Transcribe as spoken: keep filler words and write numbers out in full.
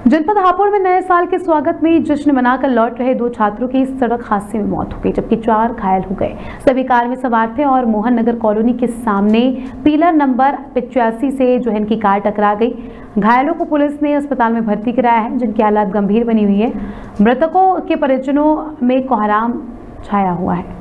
जनपद हापुड़ में नए साल के स्वागत में जश्न मनाकर लौट रहे दो छात्रों की सड़क हादसे में मौत हो गई, जबकि चार घायल हो गए। सभी कार में सवार थे और मोहन नगर कॉलोनी के सामने पिलर नंबर पिचासी से जो है इनकी कार टकरा गई। घायलों को पुलिस ने अस्पताल में भर्ती कराया है, जिनकी हालत गंभीर बनी हुई है। मृतकों के परिजनों में कोहराम छाया हुआ है।